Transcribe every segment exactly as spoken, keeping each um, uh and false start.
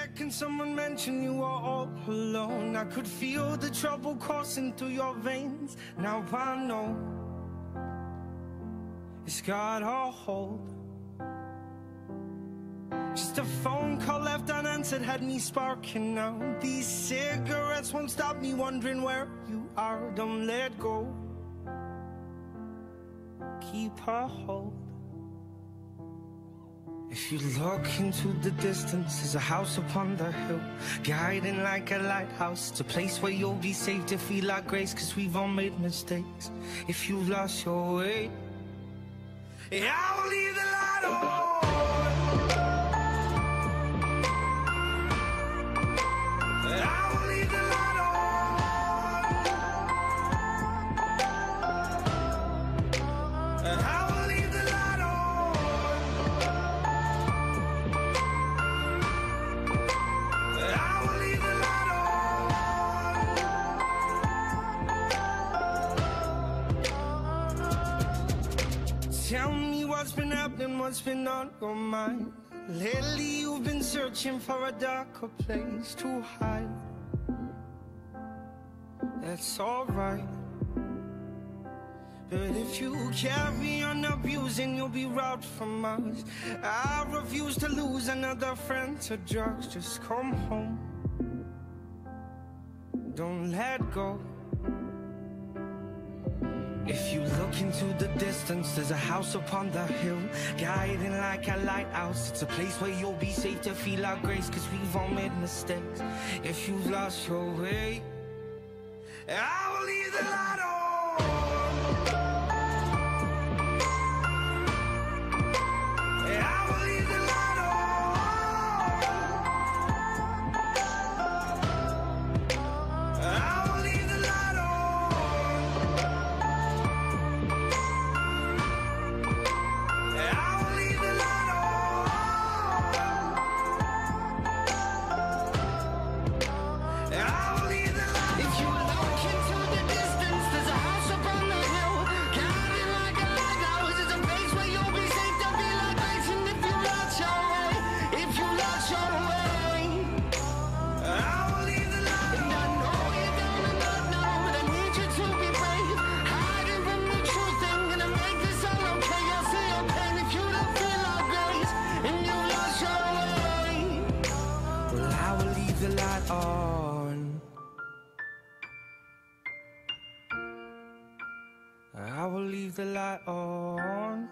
second someone mentioned you were all alone, I could feel the trouble coursing through your veins. Now I know it's got a hold. Just a phone call left unanswered had me sparking now. These cigarettes won't stop me wondering where you are. Don't let go, keep a hold. If you look into the distance, there's a house upon the hill, guiding like a lighthouse. It's a place where you'll be safe to feel like grace, cause we've all made mistakes. If you've lost your way, yeah, I will leave the light on. I will leave the light on. I will leave the light on. I will leave the light on. Tell me what's been happening, what's been on your mind. Lately you've been searching for a darker place to hide. That's alright, but if you carry on abusing, you'll be robbed from us. I refuse to lose another friend to drugs. Just come home, don't let go. If you look into the distance, there's a house upon the hill, guiding like a lighthouse. It's a place where you'll be safe to feel our grace, cause we've all made mistakes. If you've lost your way, I will leave the light on. I will leave the light on. I will leave the light on. I will leave the light on. I will leave the light on. If you look into the distance, there's a house upon the hill, guiding like a lighthouse. It's a place where you'll be safe to feel like grace. And if you lost your way, if you lost your way, I will leave the light on. And I know you're down and not know, but I need you to be brave, hiding from the truth. I'm gonna make this all okay. I see your pain. If you don't feel like grace and you lost your way, well, I will leave the light on. I will leave the light on.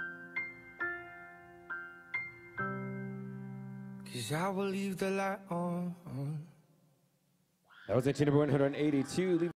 Cause I will leave the light on. That was entry number one hundred eighty-two.